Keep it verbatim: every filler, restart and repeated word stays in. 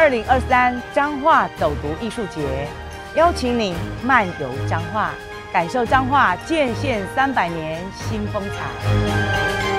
零二三彰化走读艺术节，邀请您漫游彰化，感受彰化建县三百年新风采。